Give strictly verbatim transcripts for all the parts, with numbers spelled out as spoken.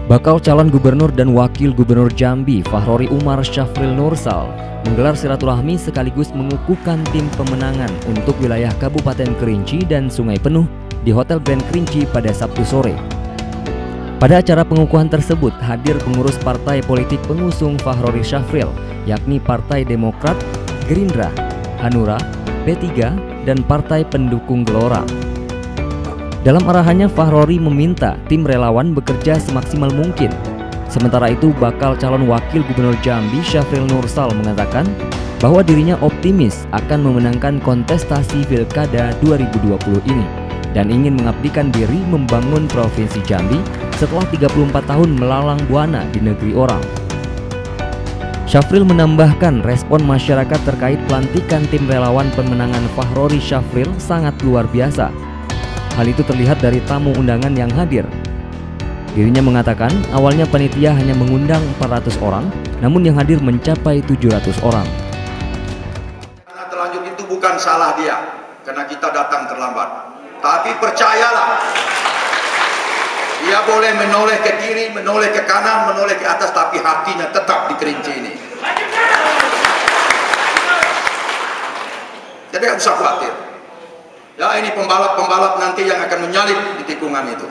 Bakal calon gubernur dan wakil gubernur Jambi Fahrori Umar Syafril Nursal menggelar silaturahmi sekaligus mengukuhkan tim pemenangan untuk wilayah Kabupaten Kerinci dan Sungai Penuh di Hotel Grand Kerinci pada Sabtu sore. Pada acara pengukuhan tersebut hadir pengurus partai politik pengusung Fahrori Syafril, yakni Partai Demokrat, Gerindra, Hanura, P tiga, dan Partai Pendukung Gelora. Dalam arahannya, Fahrori meminta tim relawan bekerja semaksimal mungkin. Sementara itu, bakal calon wakil gubernur Jambi Syafril Nursal mengatakan bahwa dirinya optimis akan memenangkan kontestasi Pilkada dua ribu dua puluh ini dan ingin mengabdikan diri membangun Provinsi Jambi setelah tiga puluh empat tahun melalang buana di negeri orang. Syafril menambahkan respon masyarakat terkait pelantikan tim relawan pemenangan Fahrori Syafril sangat luar biasa. Hal itu terlihat dari tamu undangan yang hadir. Dirinya mengatakan awalnya panitia hanya mengundang empat ratus orang, namun yang hadir mencapai tujuh ratus orang. Karena terlanjur itu bukan salah dia, karena kita datang terlambat. Tapi percayalah, dia boleh menoleh ke kiri, menoleh ke kanan, menoleh ke atas, tapi hatinya tetap di Kerinci ini. Jadi tidak usah khawatir. Ya, ini pembalap-pembalap nanti yang akan menyalip di tikungan itu.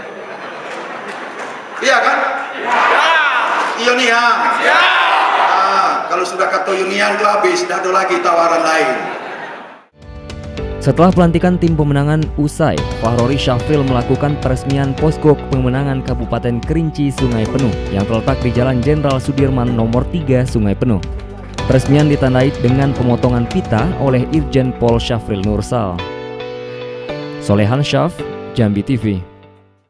Iya kan? Ya. Ionian. Ya. Nah, kalau sudah kata Ionian itu habis, tidak ada lagi tawaran lain. Setelah pelantikan tim pemenangan usai, Fahrori Syafril melakukan peresmian posko pemenangan Kabupaten Kerinci Sungai Penuh yang terletak di Jalan Jenderal Sudirman nomor tiga Sungai Penuh. Peresmian ditandai dengan pemotongan pita oleh Irjen Pol Syafril Nursal. Solehan Syaf, Jambi T V.